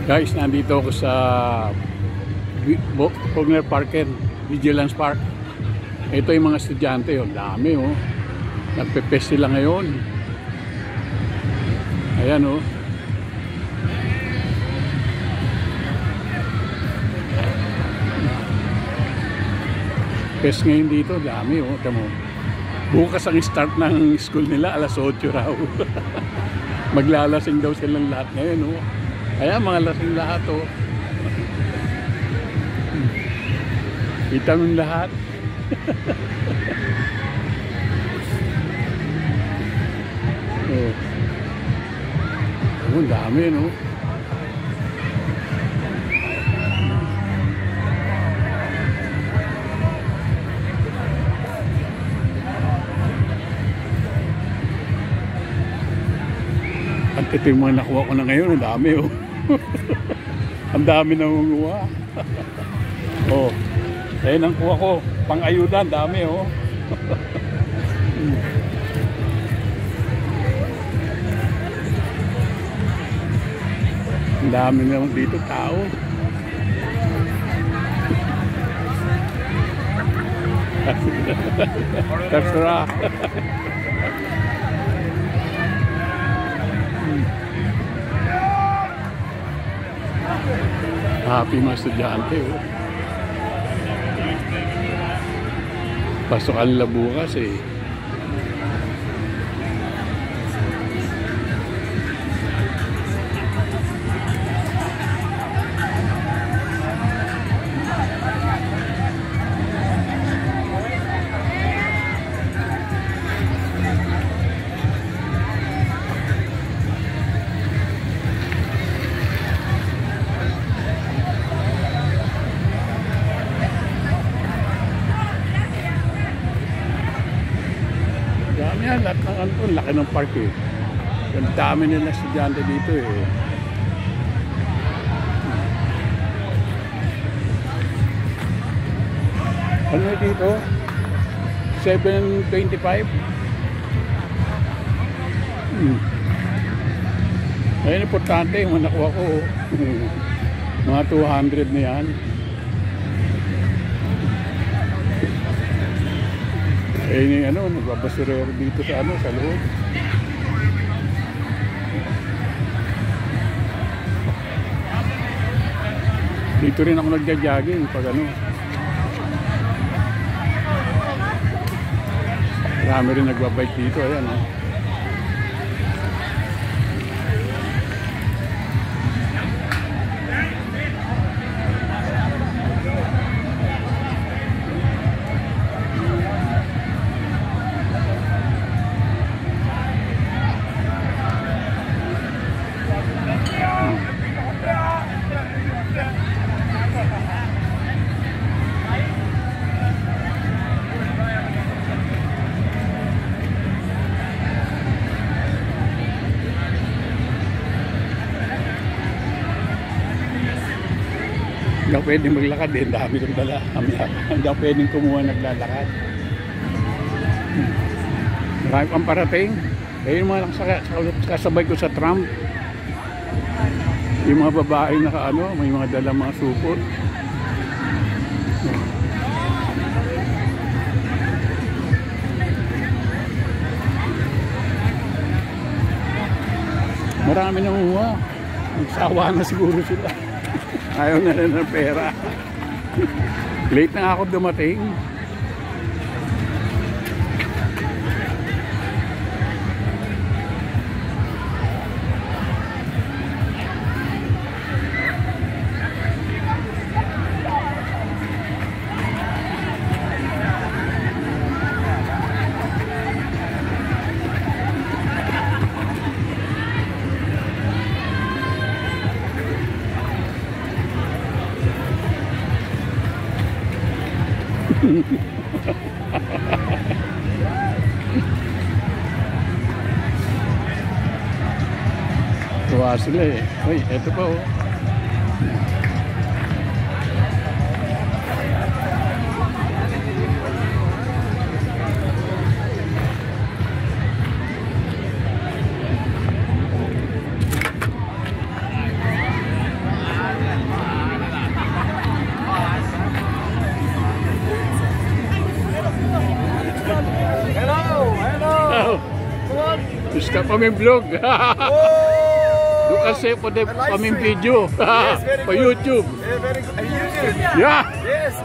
Guys, nandito ako sa Bogner Parker, Vigilance Park. Ito yung mga estudyante, oh, dami oh. Nagpe-fest sila ngayon. Ayan oh. Fest ngayon dito, dami oh. Tamo. Bukas ang start ng school nila, alas 8 raw. Maglalasing daw silang lahat ngayon oh. Kaya mga lasing lahat oh. Kita mo lahat. Oh. Oh, dami no. At ito yung mga nakuha ko na ngayon, ang dami oh. Ang dami na nangunguha. Oh. Ayun ang kuha ko, pang-ayuda, ang dami oh. Ang dami naman dito tao. Terserah. Happy mga estudyante oh. Pasokan nila bukas eh. Yan, lahat ng ano po, laki ng park eh. Ang dami nila estudyante dito eh. Ano dito? 725. Ayun, importante yung mga nakuha ko. Mga 200 na yan. Eh ni ano, nagbabasurero dito sa ano, sa loob. Dito rin ako nagja-jogging pag ano. Marami rin nagbabike dito, ayan oh. Hindi ako pwedeng maglakad eh, dami kong dala. Hindi ako pwedeng kumuha naglalakad. Marami pang parating. Eh yung mga kasabay ko sa tram, yung mga babae na ano, may mga dala mga supot. Marami nang huwa. Nagsawa na siguro sila. Ayaw na ng pera. Late na ako dumating. Tuwa sila eh. Uy, eto pa oh. vlog? Stop kaming vlog. Oh! Do kasi po the A live kaming stream. video. Yes, very For good. YouTube. Yeah, very good. And YouTube? Yeah. Yes.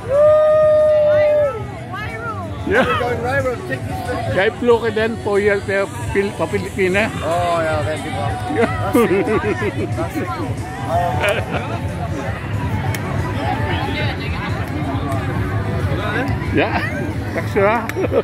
Yeah. We're going viral. Take this very good. Kay Pluke din po yan pa Pilipina. Oh, yeah, thank you, Bob. That's it. Cool. Yeah. Takso ha.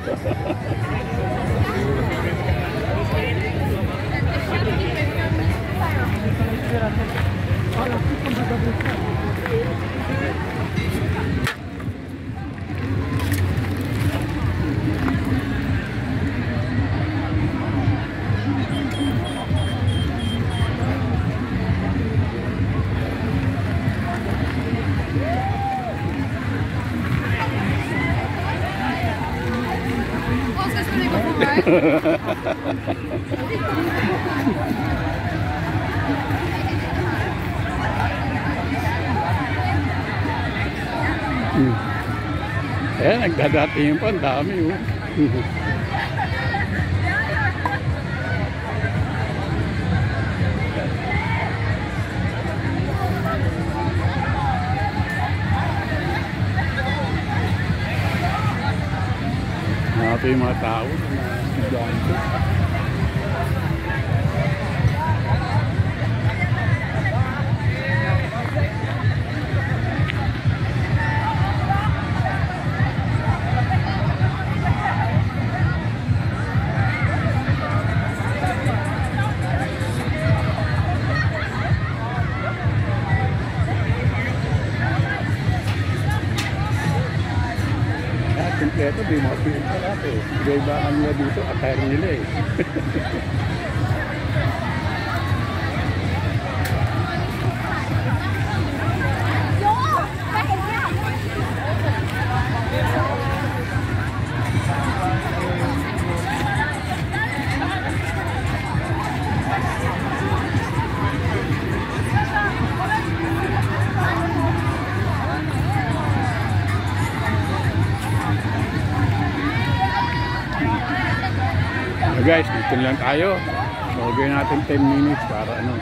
Eh, nagdadating pa, ang dami oh. Nakapay yung mga tao na estudyante. Kompleto, di mga pinta natin. Iba-ibaan nila dito, attire nila eh. Guys, dito lang tayo. Logay natin 10 minutes para ano.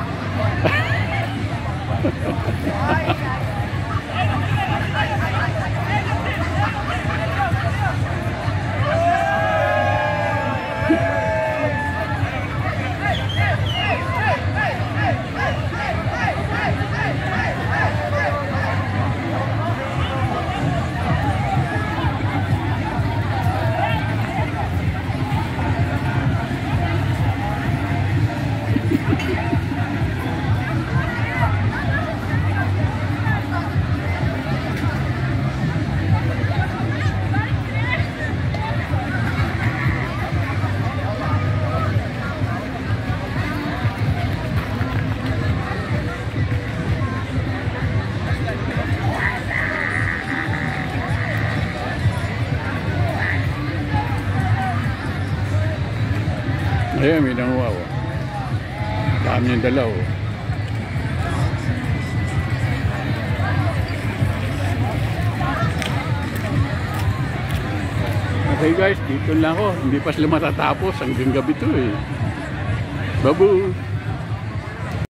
Ayan, may nanguha oh. Dami niyang dalaw oh. Okay guys, dito lang ako. Hindi pa sila matatapos hanggang gabi to eh. Babu!